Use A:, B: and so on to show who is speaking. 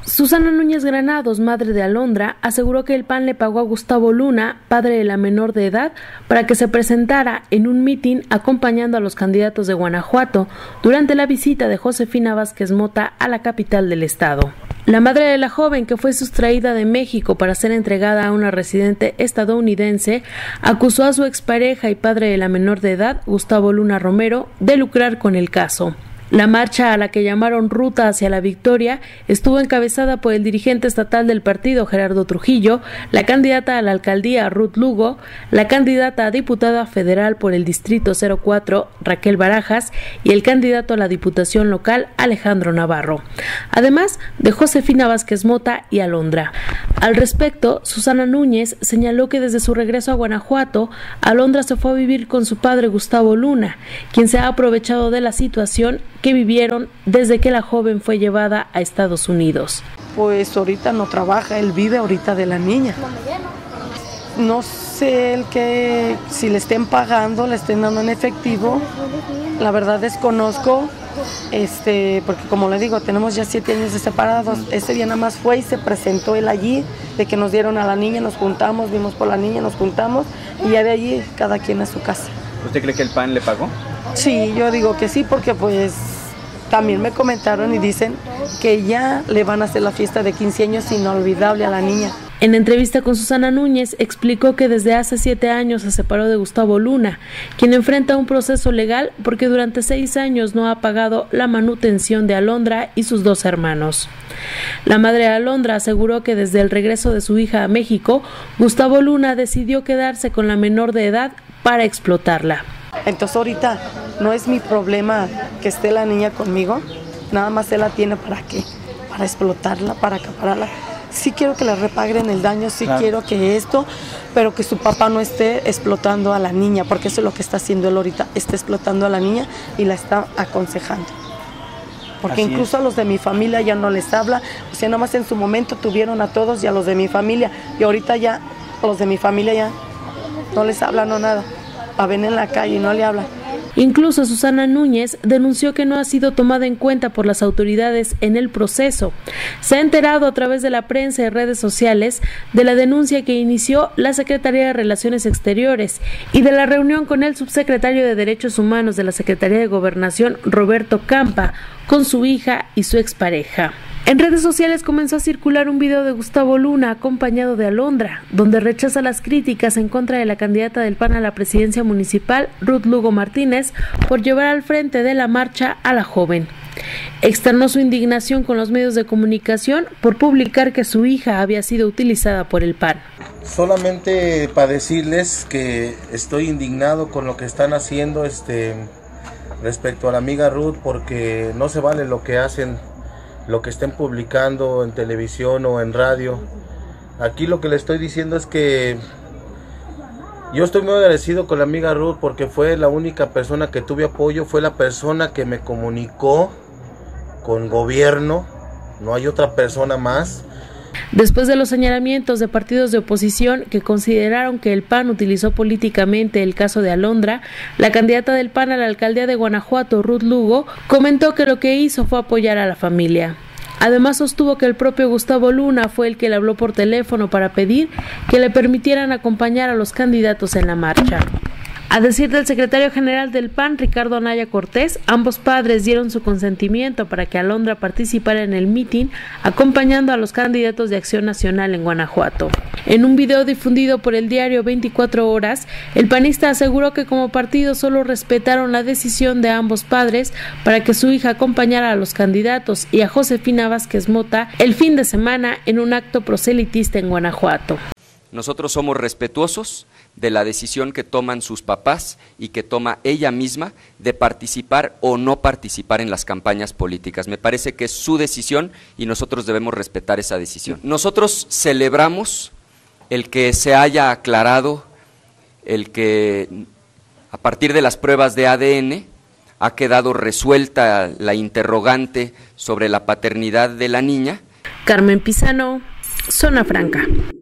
A: Susana Núñez Granados, madre de Alondra, aseguró que el PAN le pagó a Gustavo Luna, padre de la menor de edad, para que se presentara en un mitin acompañando a los candidatos de Guanajuato durante la visita de Josefina Vázquez Mota a la capital del estado. La madre de la joven, que fue sustraída de México para ser entregada a una residente estadounidense, acusó a su expareja y padre de la menor de edad, Gustavo Luna Romero, de lucrar con el caso. La marcha, a la que llamaron Ruta hacia la Victoria, estuvo encabezada por el dirigente estatal del partido, Gerardo Trujillo, la candidata a la alcaldía, Ruth Lugo, la candidata a diputada federal por el Distrito 04, Raquel Barajas, y el candidato a la diputación local, Alejandro Navarro, además de Josefina Vázquez Mota y Alondra. Al respecto, Susana Núñez señaló que desde su regreso a Guanajuato, Alondra se fue a vivir con su padre Gustavo Luna, quien se ha aprovechado de la situación que vivieron desde que la joven fue llevada a Estados Unidos.
B: Pues ahorita no trabaja, él vive ahorita de la niña. No sé si le estén pagando, le estén dando en efectivo, la verdad desconozco, porque como le digo, tenemos ya 7 años de separados. Ese día nada más fue y se presentó él allí, de que nos dieron a la niña, nos juntamos, vimos por la niña, nos juntamos y ya de allí cada quien a su casa.
C: ¿Usted cree que el PAN le pagó?
B: Sí, yo digo que sí, porque pues también me comentaron y dicen que ya le van a hacer la fiesta de 15 años inolvidable a la niña.
A: En entrevista con Susana Núñez, explicó que desde hace 7 años se separó de Gustavo Luna, quien enfrenta un proceso legal porque durante 6 años no ha pagado la manutención de Alondra y sus 2 hermanos. La madre de Alondra aseguró que desde el regreso de su hija a México, Gustavo Luna decidió quedarse con la menor de edad para explotarla.
B: Entonces ahorita no es mi problema que esté la niña conmigo, nada más él la tiene ¿para qué? Para explotarla, para acapararla. Sí quiero que le repaguen el daño, sí claro. Quiero que esto, pero que su papá no esté explotando a la niña, porque eso es lo que está haciendo él ahorita, está explotando a la niña y la está aconsejando. Porque así incluso a los de mi familia ya no les habla, o sea, nomás en su momento tuvieron a todos y a los de mi familia, y ahorita ya a los de mi familia ya no les hablan o nada. La ven en la calle y no le hablan.
A: Incluso Susana Núñez denunció que no ha sido tomada en cuenta por las autoridades en el proceso. Se ha enterado a través de la prensa y redes sociales de la denuncia que inició la Secretaría de Relaciones Exteriores y de la reunión con el subsecretario de Derechos Humanos de la Secretaría de Gobernación, Roberto Campa, con su hija y su expareja. En redes sociales comenzó a circular un video de Gustavo Luna acompañado de Alondra, donde rechaza las críticas en contra de la candidata del PAN a la presidencia municipal, Ruth Lugo Martínez, por llevar al frente de la marcha a la joven. Externó su indignación con los medios de comunicación por publicar que su hija había sido utilizada por el PAN.
D: Solamente para decirles que estoy indignado con lo que están haciendo respecto a la amiga Ruth, porque no se vale lo que hacen, lo que estén publicando en televisión o en radio. Aquí lo que le estoy diciendo es que yo estoy muy agradecido con la amiga Ruth, porque fue la única persona que tuve apoyo, fue la persona que me comunicó con gobierno, no hay otra persona más.
A: Después de los señalamientos de partidos de oposición que consideraron que el PAN utilizó políticamente el caso de Alondra, la candidata del PAN a la alcaldía de Guanajuato, Ruth Lugo, comentó que lo que hizo fue apoyar a la familia. Además sostuvo que el propio Gustavo Luna fue el que le habló por teléfono para pedir que le permitieran acompañar a los candidatos en la marcha. A decir del secretario general del PAN, Ricardo Anaya Cortés, ambos padres dieron su consentimiento para que Alondra participara en el mitin, acompañando a los candidatos de Acción Nacional en Guanajuato. En un video difundido por el diario 24 Horas, el panista aseguró que como partido solo respetaron la decisión de ambos padres para que su hija acompañara a los candidatos y a Josefina Vázquez Mota el fin de semana en un acto proselitista en Guanajuato.
E: Nosotros somos respetuosos de la decisión que toman sus papás y que toma ella misma de participar o no participar en las campañas políticas. Me parece que es su decisión y nosotros debemos respetar esa decisión. Nosotros celebramos el que se haya aclarado, el que a partir de las pruebas de ADN ha quedado resuelta la interrogante sobre la paternidad de la niña.
A: Carmen Pizano, Zona Franca.